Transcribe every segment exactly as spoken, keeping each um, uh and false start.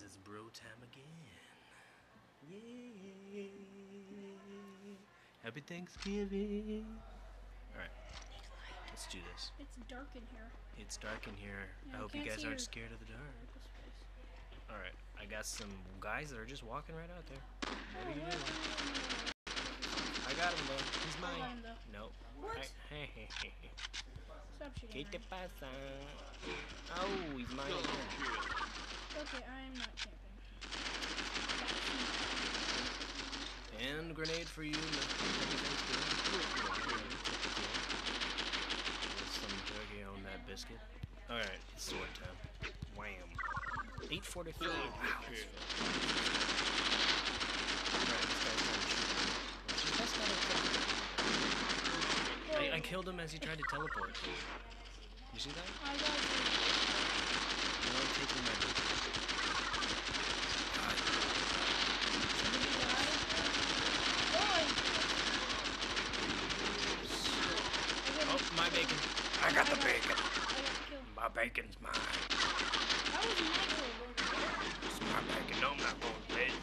it's bro time again. Yay! Happy Thanksgiving! Alright, let's do this. It's dark in here. It's dark in here. Yeah, I hope you guys aren't scared of the dark. Alright, I got some guys that are just walking right out there. What are you doing? I got him though. He's mine. Got him, though. Nope. What? Hey, hey, hey, hey. Stop shooting. ¿Qué te pasa? Oh, he's mine again. Okay, I'm not camping. And grenade for you. With some turkey on that biscuit. Alright, it's sword time. Wham. eight forty-three. Wow. Alright, this guy's trying to shoot me. This guy's got a I, I killed him as he tried to teleport. You see that? I got you. No, I'm taking my bacon. Oh, my bacon. I got the bacon. My bacon's mine. That was my kill. It's my bacon. No, I'm not going to bed.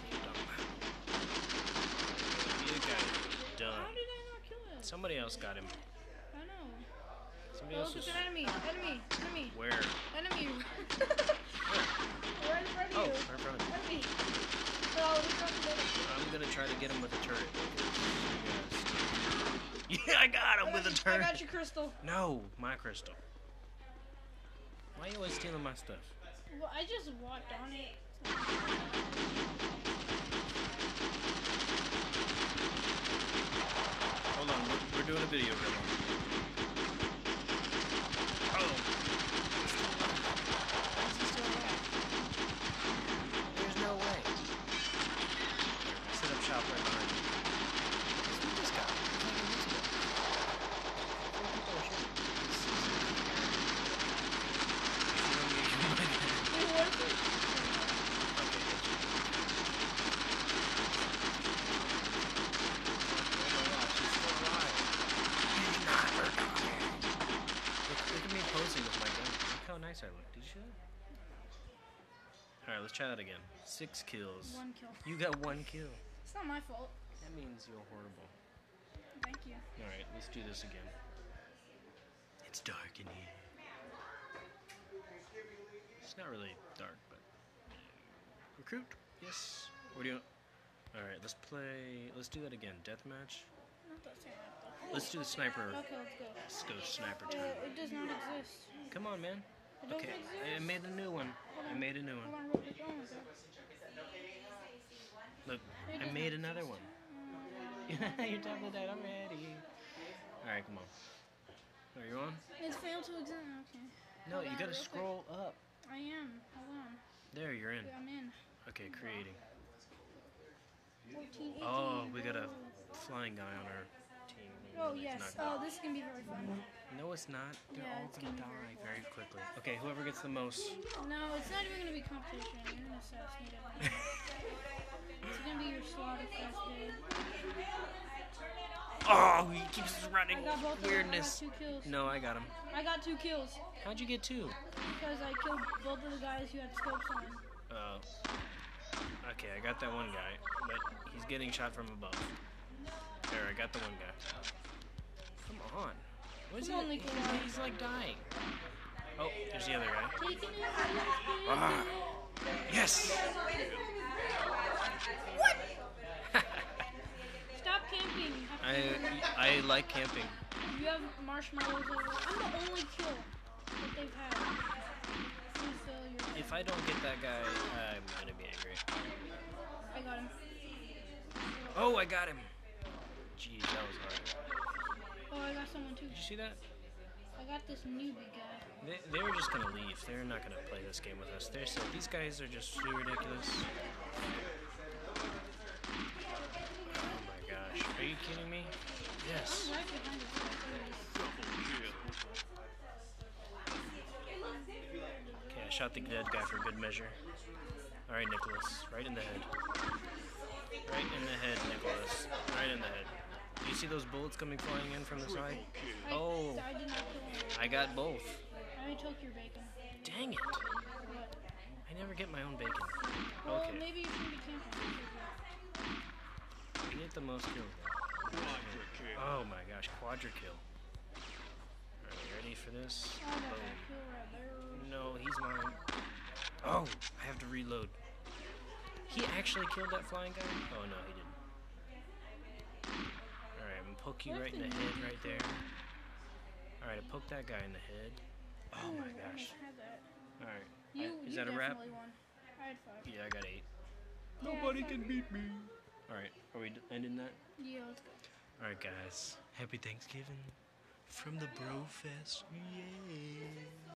You got it. Done. How did I not kill him? Somebody else got him. I know. Somebody Oh, else look, was... it's an enemy. Enemy. Enemy. Where? Enemy. Right in front of Oh, you. right in front of me. Enemy. No, we got the I'm gonna try to get him with a turret. Yeah, I got him I got with you, a turret. I got your crystal. No, my crystal. Why are you always stealing my stuff? Well, I just walked on it. Hold on, we're, we're doing a video right now. Oh. There's no way. I set up shop right behind you. Look at this guy. Four people are shooting. Wait, what is it? Posing with my gun. Look how nice I look. Did you see that? Alright, let's try that again. Six kills. One kill. You got one kill. It's not my fault. That means you're horrible. Thank you. Alright, let's do this again. It's dark in here. It's not really dark, but... Recruit? Yes. What do you... Alright, let's play... Let's do that again. Deathmatch? Not that same map, though. Let's do the sniper. Okay, let's go. Let's go sniper Uh, time. it does not exist. Come on, man. It doesn't Okay, exist. I made a new one. I made a new Hold one. on, real quick. Oh, okay. Look, It I does made not another exist. one. You're double dead. I'm ready. Alright, come on. Are you on? It's failed to exist. Okay. No, Hold you on, gotta real scroll up. quick. I am. Hold on. There, you're in. Yeah, I'm in. Okay, creating. fourteen, eighteen. Oh, we got a flying guy on our team. Oh, It's yes. not Oh, this is going to be very fun. good. No, it's not. They're Yeah, all it's gonna gonna be die very very quickly. Okay, whoever gets the most. No, it's not even going to be competition. You're going to assassinate everyone. It's going to be your slaughter fest, dude. Oh, he keeps running. I got both of them. Weirdness. I got two kills. No, I got him. I got two kills How'd you get two? because I killed both of the guys who had scopes on. Oh. Okay, I got that one guy, but he's getting shot from above. There, I got the one guy. Come on. What is Come on, he? Nikolai. He's, he's like dying. Oh, there's the other guy. Taking it. Ah. Yes! What? Stop camping. You have to I I like camping. You have marshmallows over. I'm the only kill that they've had. Please fill your. If I don't get that guy, I'm gonna be angry. I got him. Oh, I got him. Jeez, that was hard. Oh, I got someone too. Did you see that? I got this newbie guy. They, they were just gonna leave. They're not gonna play this game with us. They're so these guys are just too ridiculous. Oh my gosh, are you kidding me? Yes. I'm right behind this guy. Okay, I shot the dead guy for good measure. All right, Nicholas, right in the head. Right in the head, Nicholas. Right in the head. Do you see those bullets coming flying in from the side? I, Oh, I did not kill him. I got both. I took your bacon. Dang it. What? I never get my own bacon. maybe you shouldn't be camping. He hit the most kills. Oh my gosh, quadra kill. Alright, ready for this? Oh, I got Boom. that kill right there. No, he's mine. Oh, I have to reload. He actually killed that flying guy? Oh no, he didn't. Alright, I'm gonna poke you right in the head right there. Alright, I poked that guy in the head. Oh Ooh, my I gosh. almost had that. Alright. You, I- Is you that a wrap? definitely won. I had five. Yeah, I got eight. Yeah, I had Nobody five. can beat me. Alright, are we d- ending that? Yeah, let's go. Alright guys, happy Thanksgiving from the Bro Fest. Yay!